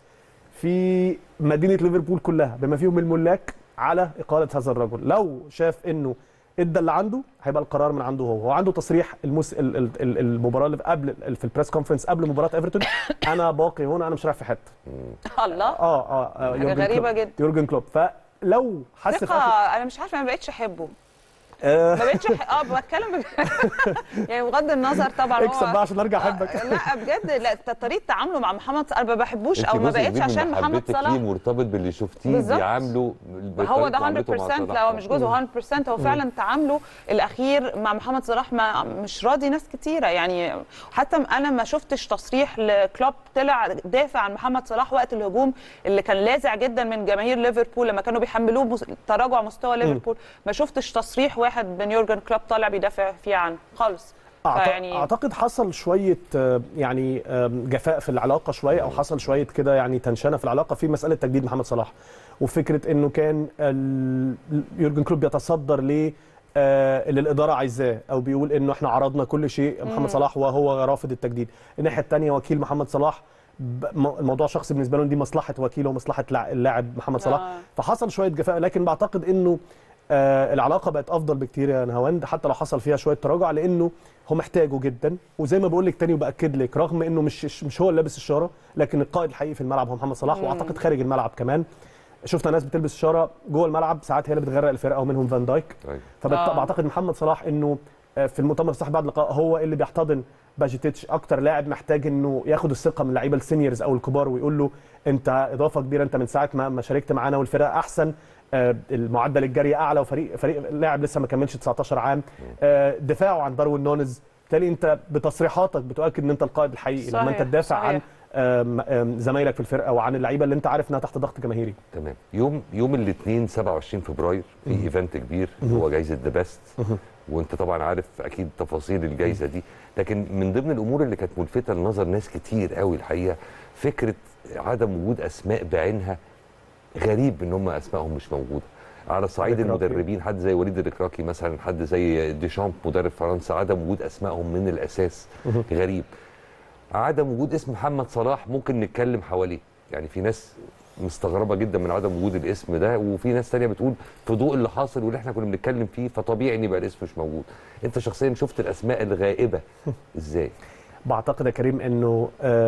في مدينه ليفربول كلها بما فيهم الملاك على اقاله هذا الرجل. لو شاف انه ادى اللي عنده هيبقى القرار من عنده هو. هو عنده تصريح المس... المباراه اللي قبل في البريس كونفرنس قبل مباراه ايفرتون، انا باقي هنا، انا مش رايح في حته. الله اه اه حاجه غريبه جدا. يورجن كلوب فلو حس في انا مش عارفه، ما بقتش احبه ما بقتش اه بتكلم يعني بغض النظر طبعا اكسب بقى عشان ارجع احبك. لا بجد، لا طريقه تعامله مع محمد صلاح ما بحبوش او ما بقتش عشان محمد صلاح مرتبط باللي شفتيه بيعامله، هو ده مية بالمية. لا هو مش جزء مية بالمية، هو فعلا تعامله الاخير مع محمد صلاح ما مش راضي ناس كتيره. يعني حتى انا ما شفتش تصريح لكلوب طلع دافع عن محمد صلاح وقت الهجوم اللي كان لاذع جدا من جماهير ليفربول لما كانوا بيحملوه تراجع مستوى ليفربول. ما شفتش تصريح واحد من يورجن كلوب طالع بيدافع فيه عنه خالص. يعني اعتقد حصل شويه يعني جفاء في العلاقه شويه، او حصل شويه كده يعني تنشنه في العلاقه في مساله تجديد محمد صلاح، وفكره انه كان يورجن كلوب بيتصدر ل اللي الاداره عايزاه، او بيقول انه احنا عرضنا كل شيء محمد صلاح وهو رافض التجديد. الناحيه الثانيه وكيل محمد صلاح الموضوع شخصي بالنسبه لهم، دي مصلحه وكيله ومصلحه اللاعب محمد صلاح. آه. فحصل شويه جفاء، لكن بعتقد انه آه العلاقه بقت افضل بكتير يا نهاوند، حتى لو حصل فيها شويه تراجع، لانه هو محتاجه جدا. وزي ما بقول لك تاني وباكد لك، رغم انه مش مش هو اللي لابس الشاره، لكن القائد الحقيقي في الملعب هو محمد صلاح. مم. واعتقد خارج الملعب كمان شفنا ناس بتلبس الشاره، جوه الملعب ساعات هي اللي بتغرق الفرقه ومنهم فان دايك. فبعتقد محمد صلاح انه في المؤتمر الصحفي بعد اللقاء هو اللي بيحتضن باجيتيتش، اكتر لاعب محتاج انه ياخد الثقه من اللعيبه السينيورز او الكبار، ويقول له انت اضافه كبيره، انت من ساعه ما شاركت معانا والفرقه احسن، المعدل الجري اعلى، وفريق فريق لاعب لسه ما كملش تسعتاشر عام، دفاعه عن داروين نونيز. بالتالي انت بتصريحاتك بتؤكد ان انت القائد الحقيقي لما انت تدافع عن زمايلك في الفرقه وعن اللعيبه اللي انت عارف انها تحت ضغط جماهيري. تمام. يوم يوم الاثنين سبعة وعشرين فبراير في ايفنت كبير هو جائزه ذا بيست، وانت طبعا عارف اكيد تفاصيل الجائزه دي، لكن من ضمن الامور اللي كانت ملفته لنظر ناس كتير قوي الحقيقه فكره عدم وجود اسماء بعينها. غريب ان هم اسمائهم مش موجوده على صعيد المدربين، حد زي وليد الركراكي مثلا، حد زي ديشامب مدرب فرنسا، عدم وجود اسمائهم من الاساس غريب. عدم وجود اسم محمد صلاح ممكن نتكلم حواليه، يعني في ناس مستغربه جدا من عدم وجود الاسم ده، وفي ناس ثانيه بتقول في ضوء اللي حاصل واللي احنا كنا بنتكلم فيه فطبيعي ان يبقى الاسم مش موجود. انت شخصيا شفت الاسماء الغائبه ازاي؟ بعتقد يا كريم انه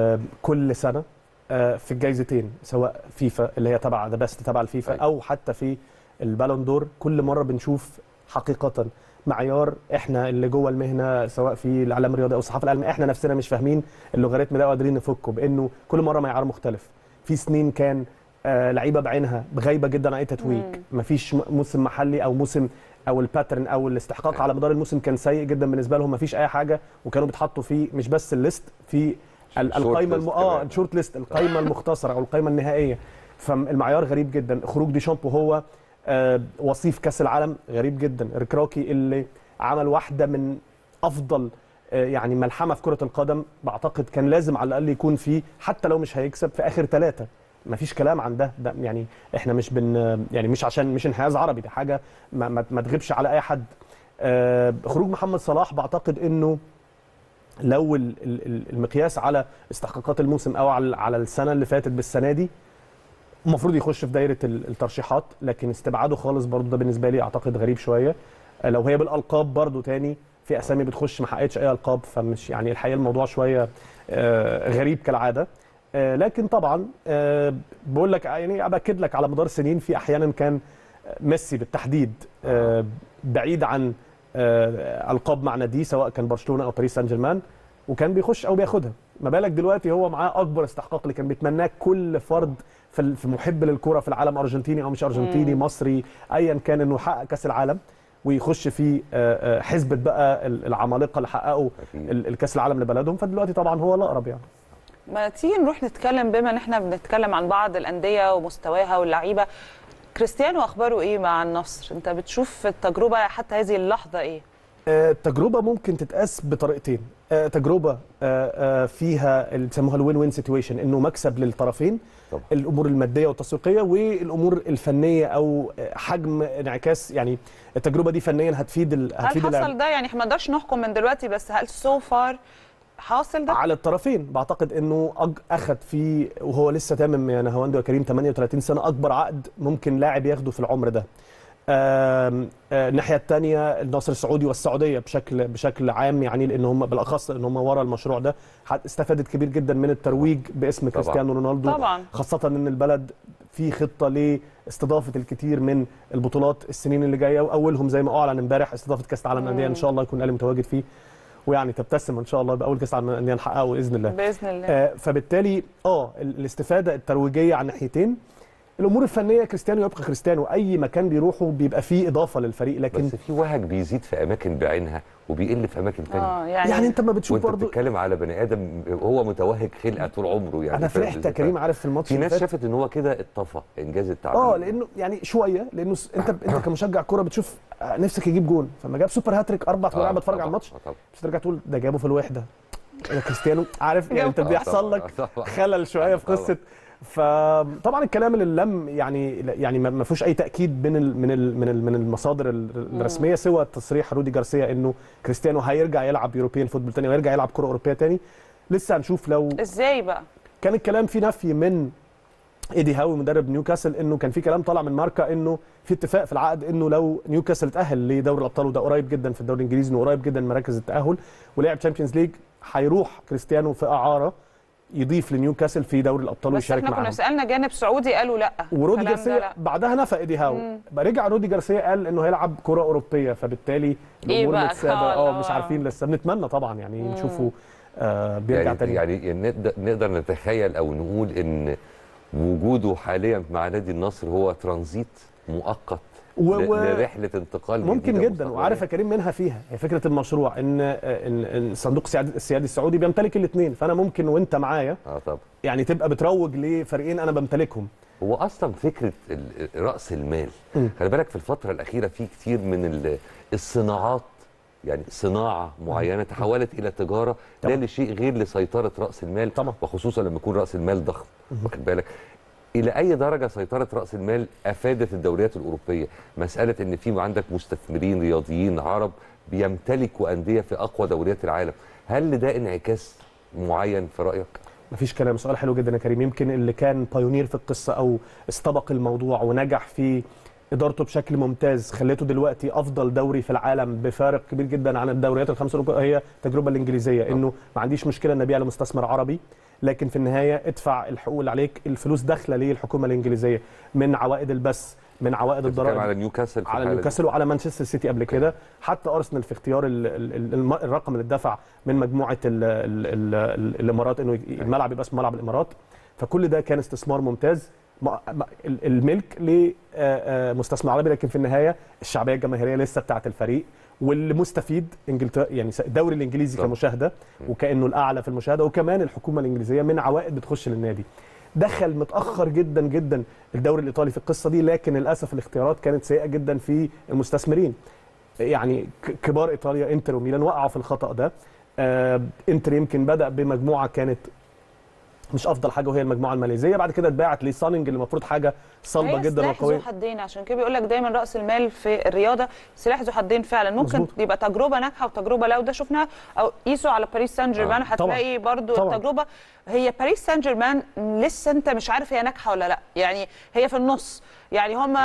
كل سنه في الجايزتين سواء فيفا اللي هي تبع ذا بيست تبع الفيفا او حتى في البالون دور، كل مره بنشوف حقيقه معيار احنا اللي جوه المهنه سواء في الاعلام الرياضي او الصحافه العالميه احنا نفسنا مش فاهمين اللوغاريتم ده وقادرين نفكه، بانه كل مره معيار مختلف. في سنين كان آه لعيبه بعينها غايبه جدا عن اي تتويج، مفيش موسم محلي او موسم او الباترن او الاستحقاق على مدار الموسم كان سيء جدا بالنسبه لهم، مفيش اي حاجه، وكانوا بيتحطوا في مش بس الليست، في القائمه الم... اه الشورت ليست، القائمه المختصره او القائمه النهائيه. فالمعيار غريب جدا. خروج ديشامب وهو آه وصيف كاس العالم غريب جدا. ركراكي اللي عمل واحده من افضل آه يعني ملحمه في كره القدم، بعتقد كان لازم على الاقل يكون فيه حتى لو مش هيكسب في اخر ثلاثه. مفيش كلام عن ده, ده يعني احنا مش بن يعني مش عشان مش انحياز عربي، دي حاجه ما, ما, ما تغيبش على اي حد. آه خروج محمد صلاح بعتقد انه لو المقياس على استحقاقات الموسم او على على السنه اللي فاتت بالسنه دي المفروض يخش في دايره الترشيحات، لكن استبعاده خالص برضه ده بالنسبه لي اعتقد غريب شويه. لو هي بالالقاب برضه تاني في اسامي بتخش ما حققتش اي القاب، فمش يعني الحقيقه الموضوع شويه غريب كالعاده. لكن طبعا بقول لك يعني باكد لك على مدار السنين في احيانا كان ميسي بالتحديد بعيد عن القاب مع ناديه سواء كان برشلونه او باريس سان جيرمان وكان بيخش او بياخدها، ما بالك دلوقتي هو معاه اكبر استحقاق اللي كان بيتمناه كل فرد في محب للكره في العالم، ارجنتيني او مش ارجنتيني، مصري، ايا كان، انه يحقق كاس العالم ويخش في حسبه بقى العمالقه اللي حققوا الكاس العالم لبلدهم. فدلوقتي طبعا هو الاقرب. يعني ما تيجي نروح نتكلم بما ان احنا بنتكلم عن بعض الانديه ومستواها واللعيبه. كريستيانو اخباره ايه مع النصر؟ انت بتشوف التجربه حتى هذه اللحظه ايه؟ التجربه ممكن تتقاس بطريقتين. تجربه فيها اللي بيسموها الوين وين سيتويشن، انه مكسب للطرفين، طبعا. الامور الماديه والتسويقيه والامور الفنيه او حجم انعكاس، يعني التجربه دي فنيا هتفيد ال... هتفيد هل حصل ده؟ يعني احنا ما نقدرش نحكم من دلوقتي، بس هل سو فار حاصل ده على الطرفين؟ بعتقد انه اخذ فيه وهو لسه تامم يا نهاوند وكريم ثمانية وثلاثين سنه، اكبر عقد ممكن لاعب ياخده في العمر ده. الناحيه الثانيه النصر السعودي والسعوديه بشكل بشكل عام، يعني لان هم بالاخص ان هم ورا المشروع ده استفادت كبير جدا من الترويج باسم طبعا. كريستيانو رونالدو طبعا. خاصه ان البلد في خطه لاستضافه الكثير من البطولات السنين اللي جايه، واولهم زي ما اعلن امبارح استضافه كاس العالم للانديه ان شاء الله يكون الاهلي متواجد فيه، ويعني تبتسم ان شاء الله باول كاس العالم للانديه نحققه باذن الله باذن الله. آه فبالتالي اه الاستفاده الترويجيه عن ناحيتين. الامور الفنيه كريستيانو يبقى كريستيانو، اي مكان بيروحه بيبقى فيه اضافه للفريق، لكن بس في وهج بيزيد في اماكن بعينها وبيقل في اماكن ثانيه. اه يعني, يعني انت ما بتشوف برضه وانت بتتكلم على بني ادم هو متوهج خلقه طول عمره. يعني انا فرحت يا كريم عارف في الماتش في ناس شافت ان هو كده اتطفى انجاز التعبير. اه لانه يعني شويه لانه انت انت كمشجع كوره بتشوف نفسك يجيب جون، فما جاب سوبر هاتريك اربع طلع آه بتفرج على الماتش مش ترجع تقول ده جابه في الوحده كريستيانو، عارف يعني انت بيحصل لك خلل شويه في قصه. فطبعا الكلام اللي لم يعني يعني ما فيهوش اي تاكيد من ال من ال من ال من المصادر الرسميه سوى تصريح رودي جارسيا انه كريستيانو هيرجع يلعب يوروبيان فوتبول ثاني ويرجع يلعب كره اوروبيه ثاني. لسه هنشوف لو ازاي بقى. كان الكلام في نفي من ايدي هاوي مدرب نيوكاسل، انه كان في كلام طالع من ماركا انه في اتفاق في العقد انه لو نيوكاسل اتاهل لدوري الابطال، وده قريب جدا في الدوري الانجليزي انه قريب جدا من مراكز التاهل، ولعب تشامبيونز ليج، هيروح كريستيانو في اعاره يضيف لنيوكاسل في دوري الابطال ويشارك معاهم. بس احنا كنا سالنا جانب سعودي قالوا لا، ورودي جارسيا بعدها نفى ايدي هاو، رجع رودي جارسيا قال انه هيلعب كره اوروبيه، فبالتالي الامور إيه متسابه. اه مش عارفين لسه، بنتمنى طبعا يعني مم. نشوفه آه بيرجع يعني تاني. يعني نقدر نتخيل او نقول ان وجوده حاليا مع نادي النصر هو ترانزيت مؤقت و... و... لرحله انتقال ممكن جدا. وعارف يا كريم منها فيها هي فكره المشروع ان ان صندوق السيادي السعودي بيمتلك الاثنين، فانا ممكن وانت معايا اه طبعا يعني تبقى بتروج لفريقين انا بمتلكهم. هو اصلا فكره راس المال م. خلي بالك في الفتره الاخيره في كتير من الصناعات، يعني صناعه معينه تحولت الى تجاره لا لشيء غير لسيطره راس المال طبعا. وخصوصا لما يكون راس المال ضخم. واخد بالك الى اي درجه سيطره راس المال افادت الدوريات الاوروبيه؟ مساله ان في عندك مستثمرين رياضيين عرب بيمتلكوا انديه في اقوى دوريات العالم، هل ده انعكاس معين في رايك؟ مفيش كلام. سؤال حلو جدا يا كريم. يمكن اللي كان بايونير في القصه او استبق الموضوع ونجح في ادارته بشكل ممتاز خليته دلوقتي افضل دوري في العالم بفارق كبير جدا عن الدوريات الخمسه الاوروبيه هي التجربه الانجليزيه. انه ما عنديش مشكله ان ابيع لمستثمر عربي، لكن في النهايه ادفع الحقوق اللي عليك. الفلوس داخله للحكومه الانجليزيه من عوائد البث، من عوائد الضرائب على نيوكاسل على نيوكاسل وعلى مانشستر سيتي قبل كده، حتى ارسنال في اختيار ال ال الرقم اللي اتدفع من مجموعه ال ال ال الامارات انه الملعب يبقى اسمه ملعب الامارات. فكل ده كان استثمار ممتاز الملك لمستثمر عربي، لكن في النهايه الشعبيه الجماهيريه لسه بتاعه الفريق، واللي مستفيد انجلترا يعني الدوري الانجليزي طبعا. كمشاهده وكانه الاعلى في المشاهده، وكمان الحكومه الانجليزيه من عوائد بتخش للنادي. دخل متاخر جدا جدا الدوري الايطالي في القصه دي، لكن للاسف الاختيارات كانت سيئه جدا في المستثمرين. يعني كبار ايطاليا انتر وميلان وقعوا في الخطا ده. آه انتر يمكن بدا بمجموعه كانت مش افضل حاجه وهي المجموعه الماليزيه، بعد كده اتباعت لسانينج اللي المفروض حاجه صلبه جدا وقويه. سلاح ذو حدين، عشان كده بيقول لك دايما راس المال في الرياضه سلاح ذو حدين فعلا. ممكن مزبوط. يبقى تجربه ناجحه وتجربه لا، وده شفناها او قيسوا على باريس سان جيرمان. آه. هتلاقي برضو طبعًا. التجربه هي باريس سان جيرمان لسه انت مش عارف هي ناجحه ولا لا، يعني هي في النص. يعني هم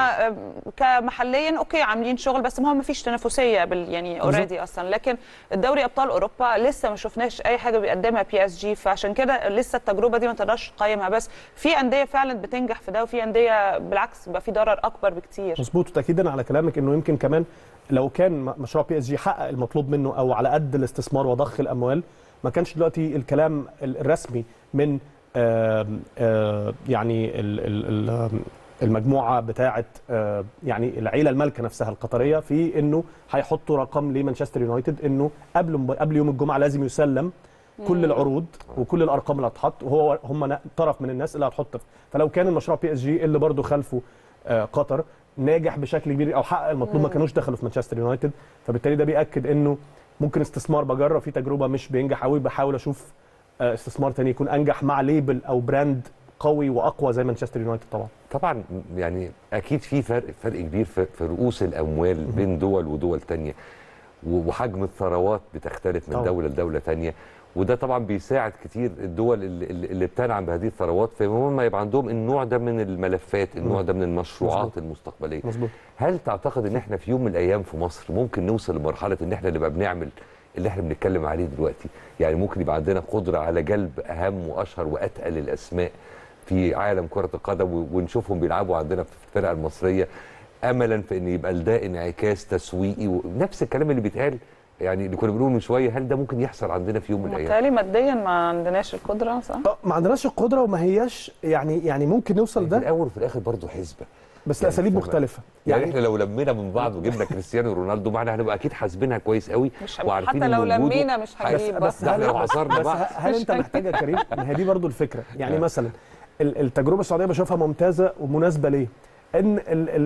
كمحليا اوكي عاملين شغل، بس ما هو ما فيش تنافسيه بال يعني اوريدي اصلا. لكن الدوري ابطال اوروبا لسه ما شفناش اي حاجه بيقدمها بي اس جي، فعشان كده لسه التجربه دي ما تقدرش تقيمها. بس في انديه فعلا بتنجح في ده، وفي انديه بالعكس بقى في ضرر اكبر بكتير. مظبوط. وتاكيدا على كلامك انه يمكن كمان لو كان مشروع بي اس جي حقق المطلوب منه او على قد الاستثمار وضخ الاموال، ما كانش دلوقتي الكلام الرسمي من آآ آآ يعني ال ال المجموعه بتاعه يعني العيله المالكه نفسها القطريه في انه هيحطوا رقم لمانشستر يونايتد انه قبل قبل يوم الجمعه لازم يسلم كل العروض وكل الارقام اللي هتحط، وهو هم طرف من الناس اللي هتحط. فلو كان المشروع بي اس جي اللي برضه خلفه قطر ناجح بشكل كبير او حقق المطلوب، ما كانوش دخلوا في مانشستر يونايتد. فبالتالي ده بياكد انه ممكن استثمار بجرب في تجربه مش بينجح قوي، بحاول اشوف استثمار تاني يكون انجح مع ليبل او براند قوي واقوى زي مانشستر يونايتد. طبعا طبعا يعني اكيد في فرق فرق كبير في رؤوس الاموال بين دول ودول تانية، وحجم الثروات بتختلف من طبعا. دوله لدوله تانية، وده طبعا بيساعد كتير الدول اللي, اللي بتنعم بهذه الثروات في هم يبقى عندهم النوع ده من الملفات، النوع ده من المشروعات مزبوط. المستقبليه. مزبوط. هل تعتقد ان احنا في يوم من الايام في مصر ممكن نوصل لمرحله ان احنا نبقى بنعمل اللي احنا بنتكلم عليه دلوقتي؟ يعني ممكن يبقى عندنا قدره على جلب اهم واشهر واتقل الاسماء في عالم كره القدم ونشوفهم بيلعبوا عندنا في الفرقه المصريه، املا في ان يبقى ده انعكاس تسويقي ونفس الكلام اللي بيتقال يعني اللي كنا بنقوله من شويه. هل ده ممكن يحصل عندنا في يوم من الايام؟ بالتالي ماديا ما عندناش القدره، صح؟ ما عندناش القدره وما هياش يعني يعني ممكن نوصل ده في الاول وفي الاخر برضه حسبه، بس يعني اساليب مختلفه. يعني, يعني احنا لو لمينا من بعض وجبنا كريستيانو رونالدو معنا هنبقى اكيد حاسبينها كويس قوي وعارفين حتى لو لمينا مش هنجيب. بس, بس هل لو عصرنا بعض هل انت محتاج يا كريم؟ ما هي دي برضه الفكره. يعني مثلا التجربه السعوديه بشوفها ممتازه ومناسبه ليه؟ ان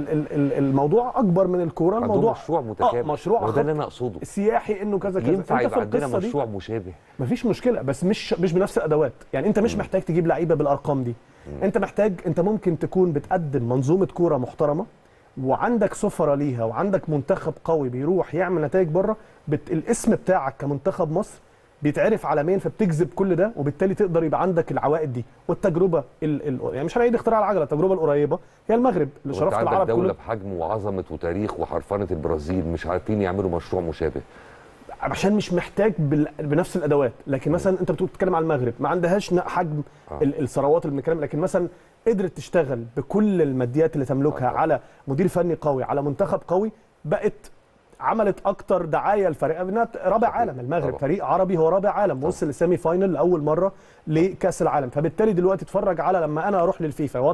الموضوع اكبر من الكوره، الموضوع مشروع متكامل. اه مشروع ده اللي انا اقصده سياحي انه كذا كذا. ينفع يبقى عندنا مشروع مشابه، مفيش مشكله، بس مش مش بنفس الادوات. يعني انت مش م. محتاج تجيب لعيبه بالارقام دي. م. انت محتاج انت ممكن تكون بتقدم منظومه كوره محترمه وعندك سفره ليها وعندك منتخب قوي بيروح يعمل نتائج بره، بت... الاسم بتاعك كمنتخب مصر بيتعرف عالميا، فبتجذب كل ده، وبالتالي تقدر يبقى عندك العوائد دي. والتجربه ال... ال... يعني مش هنعيد اختراع العجله، التجربه القريبه هي المغرب اللي شرفت العرب كله. دوله بحجم وعظمه وتاريخ وحرفنه البرازيل مش عارفين يعملوا مشروع مشابه عشان مش محتاج بال... بنفس الادوات. لكن مثلا انت بتتكلم على المغرب ما عندهاش حجم آه. الثروات اللي بنتكلم، لكن مثلا قدرت تشتغل بكل الماديات اللي تملكها آه. على مدير فني قوي، على منتخب قوي، بقت عملت اكتر دعايه لفريق انها رابع عالم. المغرب طبعا. فريق عربي هو رابع عالم، وصل للسيمي فاينل لاول مره لكاس العالم. فبالتالي دلوقتي اتفرج على لما انا اروح للفيفا واطلب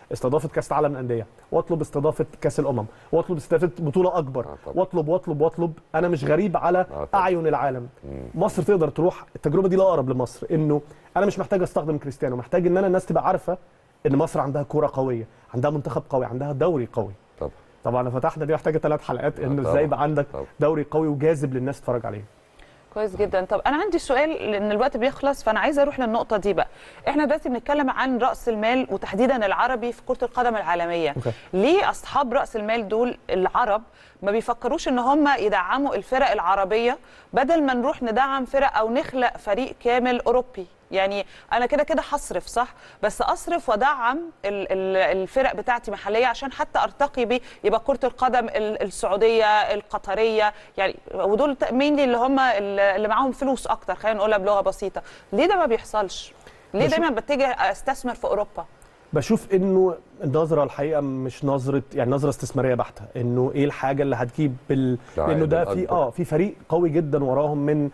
استضافه كاس العالم للانديه، واطلب استضافه كاس الامم، واطلب استضافه بطوله اكبر، آه واطلب واطلب واطلب. انا مش غريب على آه اعين العالم. مم. مصر تقدر تروح، التجربه دي لا اقرب لمصر، انه انا مش محتاج استخدم كريستيانو، محتاج ان انا الناس تبقى عارفه ان مصر عندها كوره قويه، عندها منتخب قوي، عندها دوري قوي. طبعا طبعا فتحنا دي محتاجه ثلاث حلقات، انه طبعاً. ازاي يبقى عندك طبعاً. دوري قوي وجاذب للناس تتفرج عليه. كويس جدا. طب انا عندي سؤال لان الوقت بيخلص، فانا عايزه اروح للنقطه دي بقى. احنا دلوقتي بنتكلم عن راس المال وتحديدا العربي في كره القدم العالميه. أوكي. ليه اصحاب راس المال دول العرب ما بيفكروش ان هم يدعموا الفرق العربيه بدل ما نروح ندعم فرق او نخلق فريق كامل اوروبي؟ يعني انا كده كده هصرف صح، بس اصرف وادعم ال- ال- الفرق بتاعتي محليه عشان حتى ارتقي بيه، يبقى كره القدم ال- السعوديه القطريه يعني، ودول مين اللي هم اللي معاهم فلوس اكتر، خلينا نقولها بلغه بسيطه. ليه ده ما بيحصلش؟ ليه بشوف- دايما بتجي استثمر في اوروبا؟ بشوف انه النظره الحقيقه مش نظره، يعني نظره استثماريه بحته، انه ايه الحاجه اللي هتجيب بال... لانه ده في اه في فريق قوي جدا وراهم من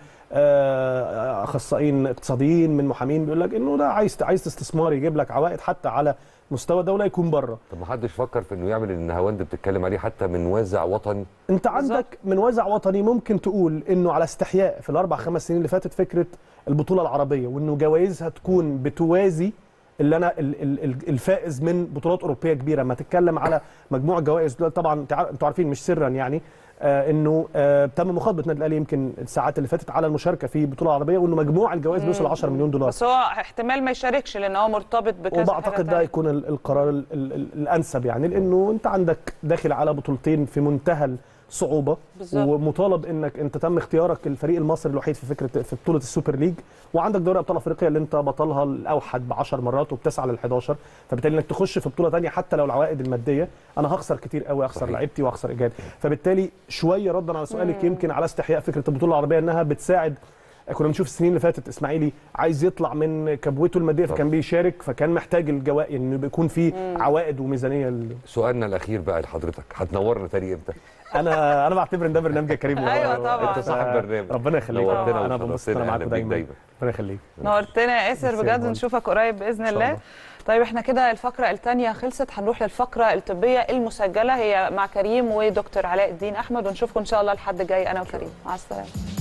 آه، اخصائيين اقتصاديين، من محامين، بيقول لك انه ده عايز عايز استثمار يجيب لك عوائد حتى على مستوى دوله يكون بره. طب ما حدش فكر في انه يعمل النهاوند بتتكلم عليه حتى من وازع وطني؟ انت عندك من وازع وطني ممكن تقول انه على استحياء في الاربع خمس سنين اللي فاتت فكره البطوله العربيه، وانه جوائزها تكون بتوازي اللي انا ال- ال- ال- الفائز من بطولات اوروبيه كبيره. ما تتكلم على مجموعه جوائز دلوقتي، طبعا انتوا عارفين مش سرا يعني آه انه آه تم مخاطبه النادي الاهلي يمكن الساعات اللي فاتت على المشاركه في بطوله عربيه، وانه مجموع الجوائز بيوصل عشرة مليون دولار. بس هو احتمال ما يشاركش لان هو مرتبط بكذا. وبعتقد ده هيكون ال- القرار ال- ال- ال- الانسب، يعني لانه انت عندك داخل على بطولتين في منتهى الصعوبه، بالظبط. ومطالب انك انت تم اختيارك الفريق المصري الوحيد في فكره في بطوله السوبر ليج، وعندك دوري ابطال افريقيا اللي انت بطلها الاوحد ب عشر مرات وبتسعى لل حداشر، فبالتالي انك تخش في بطوله ثانيه حتى لو العوائد الماديه انا هخسر كتير قوي، هخسر صحيح. لعيبتي وهخسر ايجاد. فبالتالي شويه ردا على سؤالك، يمكن على استحياء فكره البطوله العربيه انها بتساعد. كنا بنشوف السنين اللي فاتت اسماعيلي عايز يطلع من كبوته الماديه فكان بيشارك، فكان محتاج الجوائز انه بيكون في عوائد وميزانيه ل... سؤالنا الاخير بقى لحضرتك، هتنورنا تاني امتى؟ انا انا بعتبر ان ده برنامج كريم. أيوة طبعا. انت صاحب برنامج، ربنا يخليك. نورتنا انا بنبسط وشرفتنا، انا معاكم أهلا بيك دايما. دايما. ربنا يخليك. نورتنا يا ياسر بجد، نشوفك قريب باذن الله. الله. طيب احنا كده الفقره الثانيه خلصت، هنروح للفقره الطبيه المسجله، هي مع كريم ودكتور علاء الدين احمد، ونشوفكم ان شاء الله الحد الجاي انا وكريم. مع السلامه.